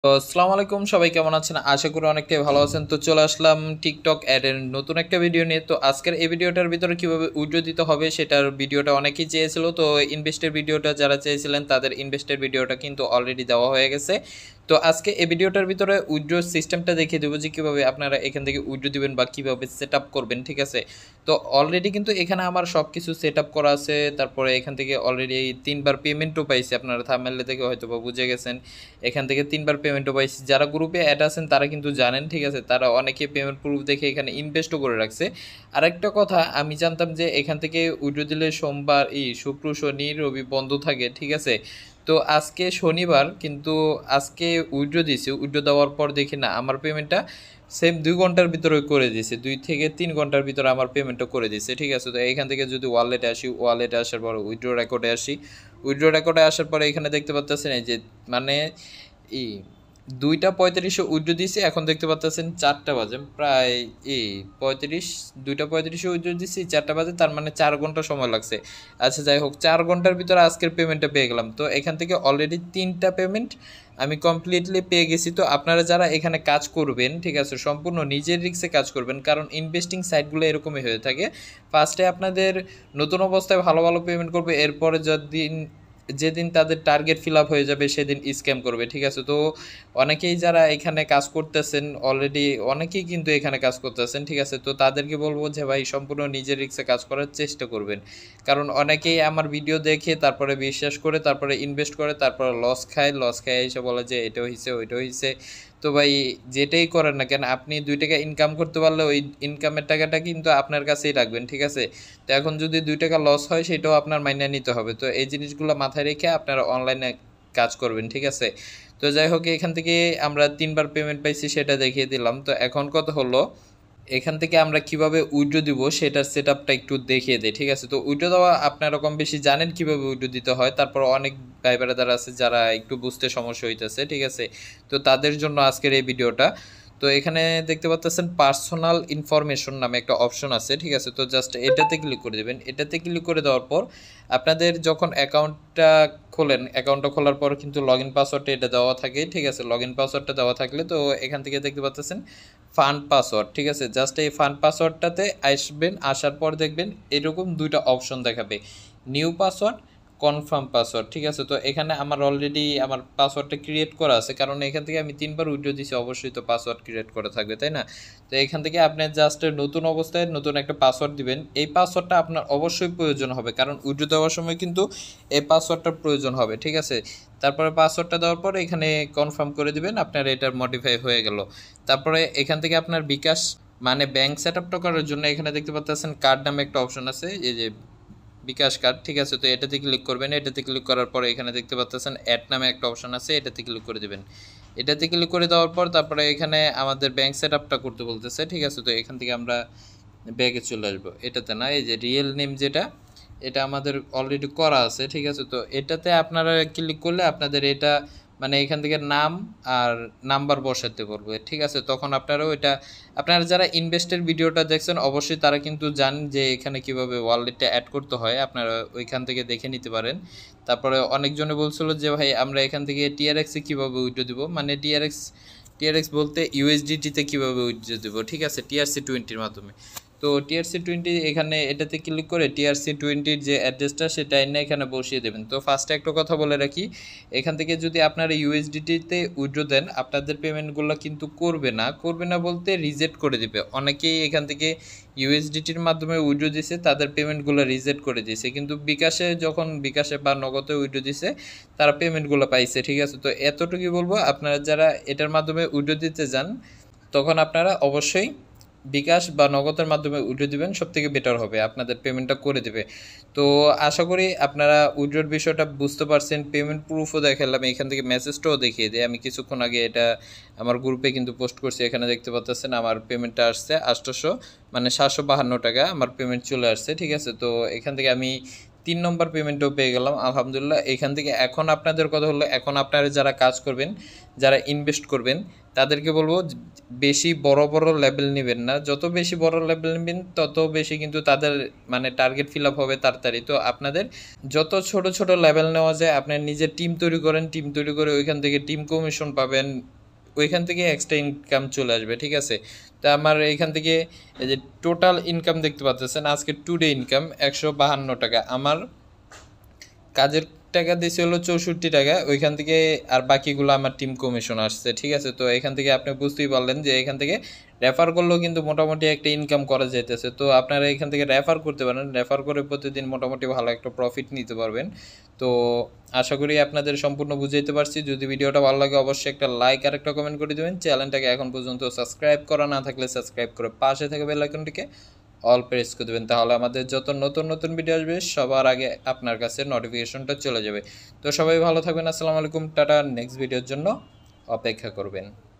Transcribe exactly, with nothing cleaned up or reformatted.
তো আসসালামু আলাইকুম, সবাই কেমন আছেন? আশা করি অনেকটাই ভালো আছেন। তো চলে আসলাম টিকটক অ্যাডের নতুন একটা ভিডিও নিয়ে। তো আজকের এই ভিডিওটার ভিতরে কিভাবে উইথড্র দিতে হবে সেটার ভিডিওটা অনেকেই চেয়েছিল। তো ইনভেস্টের ভিডিওটা যারা চেয়েছিলেন তাদের ইনভেস্টের ভিডিওটা কিন্তু অলরেডি দেওয়া হয়ে গেছে। তো আজকে এই ভিডিওটার ভিতরে উইথড্র সিস্টেমটা দেখিয়ে দেবো যে কীভাবে আপনারা এখান থেকে উইথড্র দিবেন বা কীভাবে সেট আপ করবেন, ঠিক আছে? তো অলরেডি কিন্তু এখানে আমার সব কিছু সেট আপ করা আছে। তারপরে এখান থেকে অলরেডি তিনবার পেমেন্টও পাইছি, আপনারা থাম্বনেল থেকে হয়তো বা বুঝে গেছেন। এখান থেকে তিনবার পেমেন্টও পাইছি। যারা গ্রুপে অ্যাড আছেন তারা কিন্তু জানেন, ঠিক আছে? তারা অনেকে পেমেন্ট প্রুফ দেখে এখানে ইনভেস্টও করে রাখছে। আরেকটা কথা, আমি জানতাম যে এখান থেকে উইথড্র দিলে সোমবার এই শুক্র শনি রবি বন্ধ থাকে, ঠিক আছে? তো আজকে শনিবার, কিন্তু আজকে উইথড্র দিয়েছি। উইথড্র দেওয়ার পর দেখি না আমার পেমেন্টটা সেম দুই ঘন্টার ভিতরে করে দিয়েছে। দুই থেকে তিন ঘন্টার ভিতরে আমার পেমেন্টটা করে দিয়েছে, ঠিক আছে? তো এখান থেকে যদি ওয়ালেটে আসি, ওয়ালেটে আসার পর উইথড্র রেকর্ডে আসি। উইথড্র রেকর্ডে আসার পরে এখানে দেখতে পাচ্ছেন এই যে মানে এই দুইটা পঁয়ত্রিশে উইথড্র দিয়েছি। এখন দেখতে পাচ্ছেন চারটা বাজে প্রায় এই পঁয়ত্রিশ, দুইটা পঁয়ত্রিশে উইথড্র দিচ্ছি, চারটা বাজে, তার মানে চার ঘন্টা সময় লাগছে। আচ্ছা যাই হোক, চার ঘন্টার ভিতরে আজকের পেমেন্টটা পেয়ে গেলাম। তো এখান থেকে অলরেডি তিনটা পেমেন্ট আমি কমপ্লিটলি পেয়ে গেছি। তো আপনারা যারা এখানে কাজ করবেন, ঠিক আছে, সম্পূর্ণ নিজের রিস্কে কাজ করবেন, কারণ ইনভেস্টিং সাইটগুলো এরকমই হয়ে থাকে। ফার্স্টে আপনাদের নতুন অবস্থায় ভালো ভালো পেমেন্ট করবে, এরপরে যদিন যেদিন তাদের টার্গেট ফিল আপ হয়ে যাবে সেদিন স্ক্যাম করবে, ঠিক আছে? তো অনেকেই যারা এখানে কাজ করতেছেন অলরেডি, অনেকেই কিন্তু এখানে কাজ করতেছেন, ঠিক আছে? তো তাদেরকে বলবো যে ভাই সম্পূর্ণ নিজের রিস্কে কাজ করার চেষ্টা করবেন, কারণ অনেকেই আমার ভিডিও দেখে তারপরে বিশ্বাস করে তারপরে ইনভেস্ট করে, তারপরে লস খায়, লস খায় এসে বলে যে এটা হয়েছে ওইটা হয়েছে। তো ভাই যেটাই করেন না কেন, আপনি দুই টাকা ইনকাম করতে পারলে ওই ইনকামের টাকাটা কিন্তু আপনার কাছেই রাখবেন, ঠিক আছে? তো এখন যদি দুই টাকা লস হয় সেটাও আপনার মাইনে নিতে হবে। তো এই জিনিসগুলো মাথায় রেখে আপনারা অনলাইনে কাজ করবেন, ঠিক আছে? তো যাই হোক, এখান থেকে আমরা তিনবার পেমেন্ট পাইছি সেটা দেখিয়ে দিলাম। তো এখন কথা হলো এখান থেকে আমরা কিভাবে উইথড্র দিব সেটার সেট আপটা একটু দেখিয়ে দেয়, ঠিক আছে? তো উইথড্র দেওয়া আপনারা কম বেশি জানেন কিভাবে উইথড্র দিতে হয়। তারপর অনেক ভাই ব্রাদার আছে যারা একটু বুঝতে সমস্যা হইতেছে, ঠিক আছে? তো তাদের জন্য আজকের এই ভিডিওটা। তো এখানে দেখতে পাচ্ছেন পার্সোনাল ইনফরমেশন নামে একটা অপশন আছে, ঠিক আছে? তো জাস্ট এটাতে ক্লিক করে দেবেন। এটাতে ক্লিক করে দেওয়ার পর আপনাদের যখন অ্যাকাউন্টটা খোলেন, অ্যাকাউন্টটা খোলার পর কিন্তু লগ ইন পাসওয়ার্ডটা এটা দেওয়া থাকে, ঠিক আছে? লগ ইন পাসওয়ার্ডটা দেওয়া থাকলে তো এখান থেকে দেখতে পাচ্ছেন ফান্ড পাসওয়ার্ড, ঠিক আছে? জাস্ট এই ফান্ড পাসওয়ার্ডটাতে আসবেন, আসার পর দেখবেন এরকম দুইটা অপশন দেখাবে, নিউ পাসওয়ার্ড, কনফার্ম পাসওয়ার্ড, ঠিক আছে? তো এখানে আমার অলরেডি আমার পাসওয়ার্ডটা ক্রিয়েট করা আছে, কারণ এখান থেকে আমি তিনবার উইথড্র দিয়েছি, অবশ্যই তো পাসওয়ার্ড ক্রিয়েট করা থাকবে, তাই না? তো এখান থেকে আপনি জাস্ট নতুন অবস্থায় নতুন একটা পাসওয়ার্ড দিবেন। এই পাসওয়ার্ডটা আপনার অবশ্যই প্রয়োজন হবে, কারণ উইথড্র দেওয়ার সময় কিন্তু এই পাসওয়ার্ডটার প্রয়োজন হবে, ঠিক আছে? তারপরে পাসওয়ার্ডটা দেওয়ার পর এখানে কনফার্ম করে দিবেন, আপনার এটার মডিফাই হয়ে গেল। তারপরে এখান থেকে আপনার বিকাশ মানে ব্যাংক সেট আপটা করার জন্য এখানে দেখতে পাচ্ছেন কার্ড নামে একটা অপশন আছে, এই যে বিকাশ কার্ড, ঠিক আছে? তো এটাতে ক্লিক করবেন। এটাতে ক্লিক করার পরে এখানে দেখতে পাচ্ছেন অ্যাড নামে একটা অপশন আছে, এটাতে ক্লিক করে দেবেন। এটাতে ক্লিক করে দেওয়ার পর তারপরে এখানে আমাদের ব্যাংক সেট আপটা করতে বলতেছে, ঠিক আছে? তো এখান থেকে আমরা ব্যাগে চলে আসবো। এটাতে না, এই যে রিয়েল নেম যেটা, এটা আমাদের অলরেডি করা আছে, ঠিক আছে? তো এটাতে আপনারা ক্লিক করলে আপনাদের এটা মানে এখান থেকে নাম আর নাম্বার বসাতে বলবে, ঠিক আছে? তখন আপনারাও এটা, আপনারা যারা ইনভেস্টের ভিডিওটা দেখছেন অবশ্যই তারা কিন্তু জানেন যে এখানে কিভাবে ওয়ালেটটা অ্যাড করতে হয়, আপনারা ওইখান থেকে দেখে নিতে পারেন। তারপরে অনেকজনে বলছিল যে ভাই আমরা এখান থেকে টিআরএক্সে কীভাবে উইথড্র দিব, মানে টিআরএক্স টিআরএক্স বলতে ইউএসডিটিতে কীভাবে উইথড্র দেবো, ঠিক আছে? টিআরসি টোয়েন্টির মাধ্যমে। তো টিআরসি টোয়েন্টি এখানে এটাতে ক্লিক করে টিআরসি টোয়েন্টির যে অ্যাড্রেসটা সেটা এনে এখানে বসিয়ে দেবেন। তো ফার্স্টে একটা কথা বলে রাখি, এখান থেকে যদি আপনারা ইউএসডিটিতে উইথড্র দেন আপনাদের পেমেন্টগুলো কিন্তু করবে না, করবে না বলতে রিজেক্ট করে দিবে। অনেকেই এখান থেকে ইউএসডিটির মাধ্যমে উইথড্র দিছে, তাদের পেমেন্টগুলো রিজেক্ট করে দিয়েছে, কিন্তু বিকাশে যখন বিকাশে বা নগদে উইথড্র দিছে তারা পেমেন্টগুলো পাইছে, ঠিক আছে? তো এতটুকুই বলবো, আপনারা যারা এটার মাধ্যমে উইথড্র দিতে যান তখন আপনারা অবশ্যই বিকাশ বা নগদের মাধ্যমে উইথড্র দিবেন, সবথেকে বেটার হবে, আপনাদের পেমেন্টটা করে দেবে। তো আশা করি আপনারা উইথড্রর বিষয়টা বুঝতে পারছেন। পেমেন্ট প্রুফও দেখালাম, এখান থেকে মেসেজটাও দেখিয়ে দিই। আমি কিছুক্ষণ আগে এটা আমার গ্রুপে কিন্তু পোস্ট করছি, এখানে দেখতে পাচ্ছেন আমার পেমেন্টটা আসছে আটশোশো মানে সাতশো বাহান্ন টাকা আমার পেমেন্ট চলে আসছে, ঠিক আছে? তো এখান থেকে আমি তিন নম্বর পেমেন্টও পেয়ে গেলাম আলহামদুলিল্লাহ। এখান থেকে এখন আপনাদের কথা হলো, এখন আপনারা যারা কাজ করবেন, যারা ইনভেস্ট করবেন, তাদেরকে বলবো বেশি বড় বড় লেভেল নেবেন না, যত বেশি বড় লেভেল নেবেন তত বেশি কিন্তু তাদের মানে টার্গেট ফিল আপ হবে তাড়াতাড়ি। তো আপনাদের যত ছোট ছোট লেভেল নেওয়া যায় আপনার নিজের টিম তৈরি করেন, টিম তৈরি করে ওইখান থেকে টিম কমিশন পাবেন, ওইখান থেকে এক্সট্রা ইনকাম চলে আসবে, ঠিক আছে। তো আমার এইখান থেকে এই যে টোটাল ইনকাম দেখতে পাচ্ছেন আজকে টুডে ইনকাম একশো বাহান্ন টাকা, আমার কাজের টাকা দিয়েছে হলো চৌষট্টি টাকা, ওইখান থেকে আর বাকিগুলো আমার টিম কমিশন আসছে, ঠিক আছে। তো এখান থেকে আপনি বুঝতেই পারলেন যে এখান থেকে রেফার করলেও কিন্তু মোটামুটি একটা ইনকাম করা যাইতেছে। তো আপনারা এখান থেকে রেফার করতে পারেন, রেফার করে প্রতিদিন মোটামুটি ভালো একটা প্রফিট নিতে পারবেন। তো আশা করি আপনাদের সম্পূর্ণ বুঝাইতে পারছি। যদি ভিডিওটা ভালো লাগে অবশ্যই একটা লাইক আর একটা কমেন্ট করে দেবেন। চ্যানেলটাকে এখন পর্যন্ত সাবস্ক্রাইব করা না থাকলে সাবস্ক্রাইব করে পাশে থাকা বেল আইকনটিকে অল প্রেস করে দেবেন, তাহলে আমাদের যত নতুন নতুন ভিডিও আসবে সবার আগে আপনার কাছে নোটিফিকেশনটা চলে যাবে। তো সবাই ভালো থাকবেন, আসসালামু আলাইকুম, টাটা। নেক্সট ভিডিওর জন্য অপেক্ষা করবেন।